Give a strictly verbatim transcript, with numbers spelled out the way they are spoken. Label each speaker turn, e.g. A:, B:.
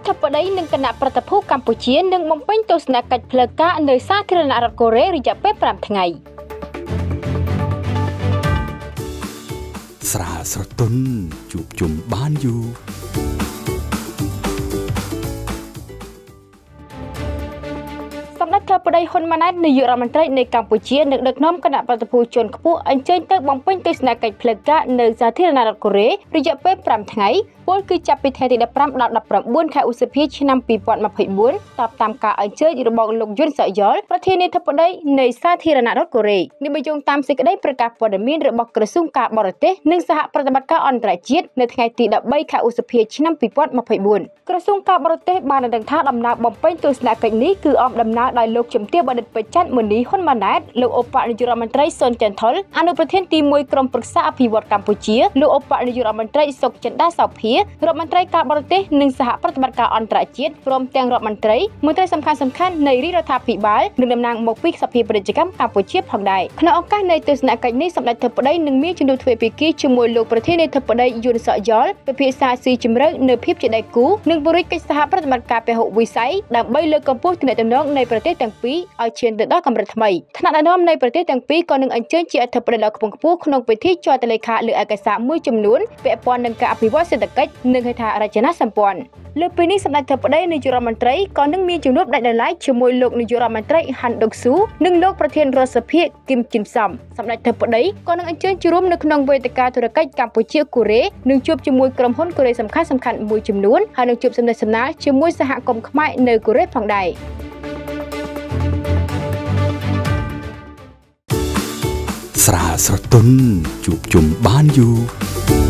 A: ធិបតីនឹងគណៈប្រតិភូកម្ពុជានឹងបំពេញទស្សនកិច្ចផ្លូវការនៅសាធារណរដ្ឋកូរ៉េរយៈពេលប្រាំថ្ងៃ
B: ស្រាលស្រទន់ជួបជុំបានយូរ
A: សម្ដេចធិបតីហ៊ុនម៉ាណែតនាយករដ្ឋមន្ត្រីនៃកម្ពុជានឹងដឹកនាំគណៈប្រតិភូជនខ្ពស់អញ្ជើញទៅបំពេញទស្សនកិច្ចផ្លូវការនៅសាធារណរដ្ឋកូរ៉េរយៈពេលប្រាំថ្ងៃពលគឺចាប់ពីថ្ងៃទីដប់ប្រាំដល់ដប់ប្រាំបួនខែឧសភាឆ្នាំពីរពាន់ម្ភៃបួនតាមតាមការអញ្ជើញរបស់លោកយុនសកលប្រធានាធិបតីនៃសាធារណរដ្ឋកូរ៉េនេះបញ្ជាក់តាមសេចក្តីប្រកាសព័ត៌មានរបស់ក្រសួងការបរទេសនិងសហប្រតិបត្តិការអន្តរជាតិនៅថ្ងៃទីដប់បីខែឧសភាឆ្នាំពីរពាន់ម្ភៃបួនក្រសួងការបរទេសបានដឹងថាដំណើរបំពេញទស្សនកិច្ចនេះគឺអមដំណើរដោយលោកជំទាវបណ្ឌិតបច្ច័ន្ទមុនីហ៊ុនម៉ាណែតលោកឧបនាយករដ្ឋមន្ត្រីសុនចន្ទថុលអនុប្រធានទីមួយក្រុមប្រឹក្សាអភិវឌ្ឍកម្ពុជាលោកឧបនាយករដ្ឋមន្ត្រីសុកចិន្តាសោភារដ្ឋមន្ត្រីការបរទេសនិងសហប្រតិបត្តិការអន្តរជាតិព្រមទាំងរដ្ឋមន្ត្រីមន្ត្រីសំខាន់សំខាន់នៃរាជរដ្ឋាភិបាលនិងតំណាងមកពីសភាពាណិជ្ជកម្មកម្ពុជាផងដែរក្នុងឱកាសនៃទស្សនកិច្ចនេះសម្ដេចធិបតីនឹងមានជំនួបទ្វេភាគីជាមួយលោកប្រធានាធិបតីយុនសកលពិភាក្សាស៊ីជម្រៅនៅភាពជាដៃគូនិងពង្រីកកិច្ចសហប្រតិបត្តិការពហុវិស័យដើម្បីលើកកម្ពស់ទំនាក់ទំនងនៃប្រទេសទាំងពីរឲ្យឈានទៅដល់កម្រិតថ្មីថ្នាក់ដឹកនាំនៃប្រទេសទាំងពីរក៏នឹងអញ្ជើញជាអធិបតីដ៏ខ្ពង់ខ្ពស់ក្នុងពិធីចុះហត្ថលេខាលើឯកសារមួយចំនួនពាក់ព័ន្ធនឹងការអភិវឌ្ឍសេដ្ឋកិច្ចនិងហេដ្ឋារចនាសម្ព័ន្ធលើពីនេះសម្ដេចធិបតីនាយករដ្ឋមន្ត្រីក៏នឹងមានជំនួបដាច់ដោយឡែកជាមួយលោកនាយករដ្ឋមន្ត្រីហាន់ដុកស៊ូនិងលោកប្រធានរដ្ឋសភាគឹមជីនសំសម្ដេចធិបតីក៏នឹងអញ្ជើញចូលរួមនៅក្នុងវេទិកាធុរកិច្ចកម្ពុជាកូរ៉េនិងជួបជាមួយក្រុមហ៊ុនកូរ៉េសំខាន់សំខាន់មួយចំនួនហើយនឹងជួបសម្ដេចសំណាលជាមួយសហគមន៍ខ្មែរនៅកូរ៉េផងដែរ
B: ស្រាលស្រទន់ជួបជុំបានយូរ